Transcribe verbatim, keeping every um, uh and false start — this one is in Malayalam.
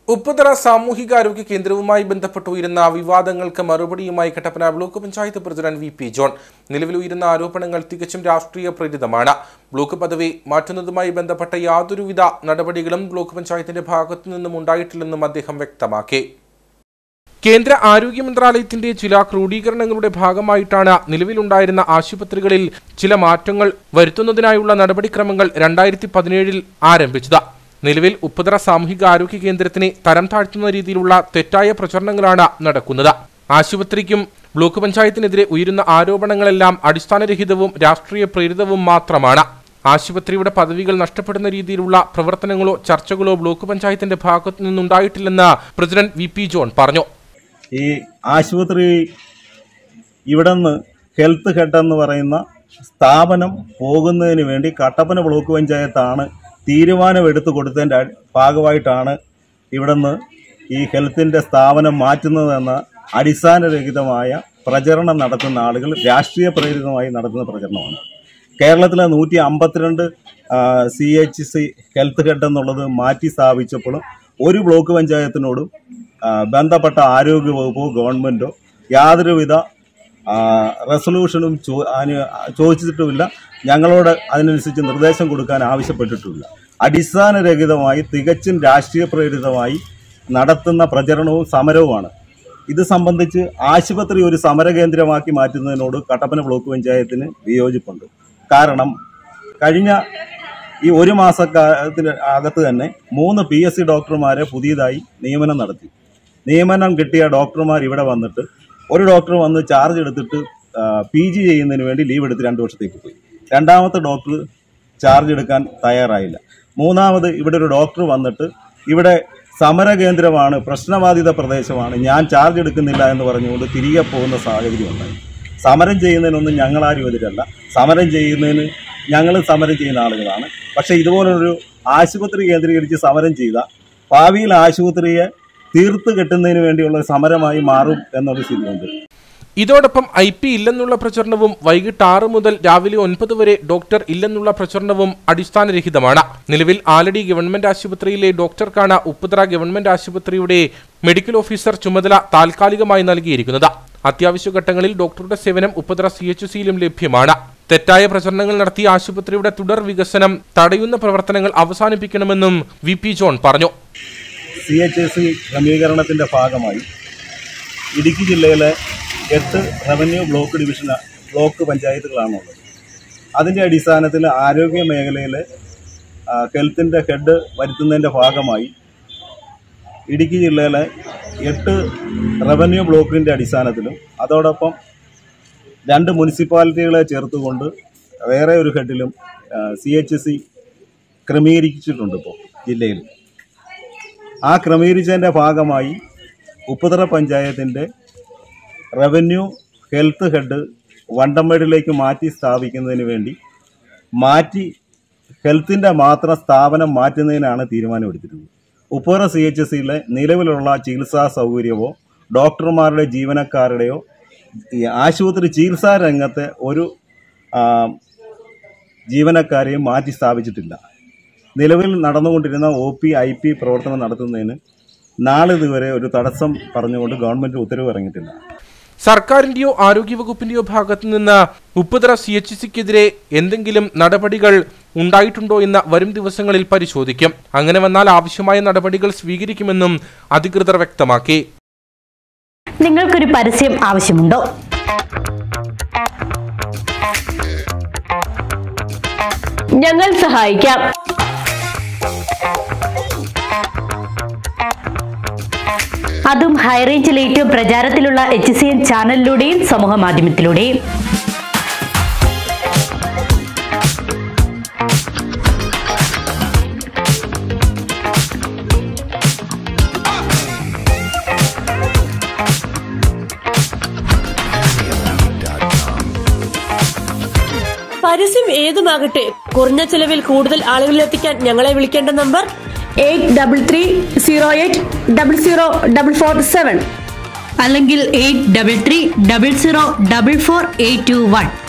ഉപ്പുതറ സാമൂഹികാരോഗ്യ കേന്ദ്രവുമായി ബന്ധപ്പെട്ട് ഉയരുന്ന വിവാദങ്ങൾക്ക് മറുപടിയുമായി Kattappana block panchayat president V P John. നിലവിൽ ഉയരുന്ന ആരോപണങ്ങൾ തികച്ചും രാഷ്ട്രീയ പ്രേരിതമാണ്. ബ്ലോക്ക് പദവി മാറ്റുന്നതുമായി ബന്ധപ്പെട്ട യാതൊരുവിധ നടപടികളും ബ്ലോക്ക് പഞ്ചായത്തിന്റെ ഭാഗത്തു നിന്നും ഉണ്ടായിട്ടില്ലെന്നും അദ്ദേഹം വ്യക്തമാക്കി. കേന്ദ്ര ആരോഗ്യ മന്ത്രാലയത്തിന്റെ ചില ക്രോഡീകരണങ്ങളുടെ ഭാഗമായിട്ടാണ് നിലവിലുണ്ടായിരുന്ന ആശുപത്രികളിൽ ചില മാറ്റങ്ങൾ വരുത്തുന്നതിനായുള്ള നടപടിക്രമങ്ങൾ രണ്ടായിരത്തി പതിനേഴിൽ ആരംഭിച്ചത്. നിലവിൽ ഉപ്പുതറ സാമൂഹിക ആരോഗ്യ കേന്ദ്രത്തിനെ തരം താഴ്ത്തുന്ന രീതിയിലുള്ള തെറ്റായ പ്രചരണങ്ങളാണ് നടക്കുന്നത്. ആശുപത്രിക്കും ബ്ലോക്ക് പഞ്ചായത്തിനെതിരെ ഉയരുന്ന ആരോപണങ്ങളെല്ലാം അടിസ്ഥാനരഹിതവും രാഷ്ട്രീയ പ്രേരിതവും മാത്രമാണ്. ആശുപത്രിയുടെ പദവികൾ നഷ്ടപ്പെടുന്ന രീതിയിലുള്ള പ്രവർത്തനങ്ങളോ ചർച്ചകളോ ബ്ലോക്ക് പഞ്ചായത്തിന്റെ ഭാഗത്തു നിന്നുണ്ടായിട്ടില്ലെന്ന് പ്രസിഡന്റ് വി പി ജോൺ പറഞ്ഞു. ഈ ആശുപത്രി ഇവിടെ നിന്ന് ഹെൽത്ത് ഹെഡ് എന്ന് പറയുന്ന സ്ഥാപനം പോകുന്നതിന് വേണ്ടി കട്ടപ്പന ബ്ലോക്ക് പഞ്ചായത്താണ് തീരുമാനമെടുത്തു കൊടുത്തതിൻ്റെ ഭാഗമായിട്ടാണ് ഇവിടെ നിന്ന് ഈ ഹെൽത്തിൻ്റെ സ്ഥാപനം മാറ്റുന്നതെന്ന അടിസ്ഥാനരഹിതമായ പ്രചരണം നടത്തുന്ന ആളുകൾ രാഷ്ട്രീയ പ്രേരിതമായി നടത്തുന്ന പ്രചരണമാണ്. കേരളത്തിലെ നൂറ്റി അമ്പത്തിരണ്ട് C H C health head എന്നുള്ളത് മാറ്റി സ്ഥാപിച്ചപ്പോഴും ഒരു ബ്ലോക്ക് പഞ്ചായത്തിനോടും ബന്ധപ്പെട്ട ആരോഗ്യ വകുപ്പോ ഗവൺമെൻറ്റോ യാതൊരുവിധ റെസൊല്യൂഷനും ചോ ചോദിച്ചിട്ടുമില്ല. ഞങ്ങളോട് അതിനനുസരിച്ച് നിർദ്ദേശം കൊടുക്കാൻ ആവശ്യപ്പെട്ടിട്ടുമില്ല. അടിസ്ഥാനരഹിതമായി തികച്ചും രാഷ്ട്രീയ പ്രേരിതമായി നടത്തുന്ന പ്രചരണവും സമരവുമാണ്. ഇത് സംബന്ധിച്ച് ആശുപത്രി ഒരു സമരകേന്ദ്രമാക്കി മാറ്റുന്നതിനോട് കട്ടപ്പന ബ്ലോക്ക് പഞ്ചായത്തിന് വിയോജിപ്പുണ്ട്. കാരണം കഴിഞ്ഞ ഈ ഒരു മാസക്കാലത്തിന് അകത്ത് തന്നെ മൂന്ന് പി എസ് സി ഡോക്ടർമാരെ പുതിയതായി നിയമനം നടത്തി. നിയമനം കിട്ടിയ ഡോക്ടർമാർ ഇവിടെ വന്നിട്ട് ഒരു ഡോക്ടർ വന്ന് ചാർജ് എടുത്തിട്ട് പി ജി ചെയ്യുന്നതിന് വേണ്ടി ലീവ് എടുത്ത് രണ്ട് വർഷത്തേക്ക് പോയി. രണ്ടാമത്തെ ഡോക്ടർ ചാർജ് എടുക്കാൻ തയ്യാറായില്ല. മൂന്നാമത് ഇവിടെ ഒരു ഡോക്ടർ വന്നിട്ട് ഇവിടെ സമരകേന്ദ്രമാണ്, പ്രശ്നബാധിത പ്രദേശമാണ്, ഞാൻ ചാർജ് എടുക്കുന്നില്ല എന്ന് പറഞ്ഞുകൊണ്ട് തിരികെ പോകുന്ന സാഹചര്യം ഉണ്ടായി. സമരം ചെയ്യുന്നതിനൊന്നും ഞങ്ങളാരും എതിരല്ല. സമരം ചെയ്യുന്നതിന് ഞങ്ങൾ സമരം ചെയ്യുന്ന ആളുകളാണ്. പക്ഷേ ഇതുപോലൊരു ആശുപത്രി കേന്ദ്രീകരിച്ച് സമരം ചെയ്ത ഭാവിയിൽ ആശുപത്രിയെ തീർത്ത് കെട്ടുന്നതിന് വേണ്ടിയുള്ള സമരമായി മാറും എന്നൊരു സ്ഥിതിയുണ്ട്. ഇതോടൊപ്പം ഐ പി ഇല്ലെന്നുള്ള പ്രചരണവും വൈകിട്ട് ആറ് മുതൽ രാവിലെ ഒൻപത് വരെ ഡോക്ടർ ഇല്ലെന്നുള്ള പ്രചരണവും അടിസ്ഥാനരഹിതമാണ്. നിലവിൽ ആലടി ഗവൺമെന്റ് ആശുപത്രിയിലെ ഡോക്ടർക്കാണ് ഉപ്പുതറ ഗവൺമെന്റ് ആശുപത്രിയുടെ മെഡിക്കൽ ഓഫീസർ ചുമതല താൽക്കാലികമായി നൽകിയിരിക്കുന്നത്. അത്യാവശ്യ ഘട്ടങ്ങളിൽ ഡോക്ടറുടെ സേവനം ഉപ്പുതറ സി എച്ച് സിയിലും ലഭ്യമാണ്. തെറ്റായ പ്രചരണങ്ങൾ നടത്തി ആശുപത്രിയുടെ തുടർ വികസനം തടയുന്ന പ്രവർത്തനങ്ങൾ അവസാനിപ്പിക്കണമെന്നും വി പി ജോൺ പറഞ്ഞു. സി എച്ച് സി ക്രമീകരണത്തിൻ്റെ ഭാഗമായി ഇടുക്കി ജില്ലയിലെ എട്ട് റവന്യൂ ബ്ലോക്ക് ഡിവിഷൻ ബ്ലോക്ക് പഞ്ചായത്തുകളാണുള്ളത്. അതിൻ്റെ അടിസ്ഥാനത്തിൽ ആരോഗ്യ മേഖലയിൽ ഹെൽത്തിൻ്റെ ഹെഡ് വരുത്തുന്നതിൻ്റെ ഭാഗമായി ഇടുക്കി ജില്ലയിലെ എട്ട് റവന്യൂ ബ്ലോക്കിൻ്റെ അടിസ്ഥാനത്തിലും അതോടൊപ്പം രണ്ട് മുനിസിപ്പാലിറ്റികളെ ചേർത്തുകൊണ്ട് വേറെ ഒരു ഹെഡിലും സി എച്ച് സി ക്രമീകരിച്ചിട്ടുണ്ട് ഇപ്പോൾ ജില്ലയിൽ. ആ ക്രമീകരിച്ചതിൻ്റെ ഭാഗമായി ഉപ്പുതറ പഞ്ചായത്തിൻ്റെ റവന്യൂ ഹെൽത്ത് ഹെഡ് വണ്ടമേടിലേക്ക് മാറ്റി സ്ഥാപിക്കുന്നതിന് വേണ്ടി മാറ്റി ഹെൽത്തിൻ്റെ മാത്രം സ്ഥാപനം മാറ്റുന്നതിനാണ് തീരുമാനമെടുത്തിട്ടുള്ളത്. ഉപ്പുതറ സി എച്ച് സിയിലെ നിലവിലുള്ള ചികിത്സാ സൗകര്യമോ ഡോക്ടർമാരുടെ ജീവനക്കാരുടെയോ ആശുപത്രി ചികിത്സാ രംഗത്തെ ഒരു ജീവനക്കാരെയും മാറ്റി സ്ഥാപിച്ചിട്ടില്ല. നിലവിൽ നടന്നുകൊണ്ടിരുന്ന ഒ പി ഐ പി പ്രവർത്തനം നടത്തുന്നതിന് നാളിതുവരെ ഒരു തടസ്സം പറഞ്ഞുകൊണ്ട് ഗവൺമെന്റ് ഉത്തരവ് ഇറങ്ങിയിട്ടില്ല. സർക്കാരിന്റെയോ ആരോഗ്യവകുപ്പിന്റെയോ ഭാഗത്തു നിന്ന് ഉപ്പുതറ സി എച്ച് സിക്കെതിരെ എന്തെങ്കിലും നടപടികൾ ഉണ്ടായിട്ടുണ്ടോ എന്ന് വരും ദിവസങ്ങളിൽ പരിശോധിക്കും. അങ്ങനെ വന്നാൽ ആവശ്യമായ നടപടികൾ സ്വീകരിക്കുമെന്നും അധികൃതർ വ്യക്തമാക്കി. നിങ്ങൾക്കൊരു പരസ്യം ആവശ്യമുണ്ടോ? ഞങ്ങൾ സഹായിക്കാം. അതും ഹൈറേഞ്ചിൽ ഏറ്റവും പ്രചാരത്തിലുള്ള എച്ച് സി എൻ ചാനലിലൂടെയും സമൂഹ മാധ്യമത്തിലൂടെയും. പരസ്യം ഏതുമാകട്ടെ, കുറഞ്ഞ ചെലവിൽ കൂടുതൽ ആളുകളിലെത്തിക്കാൻ ഞങ്ങളെ വിളിക്കേണ്ട number eight double three zero eight double zero double four seven അല്ലെങ്കിൽ eight double three double zero double four eight two one.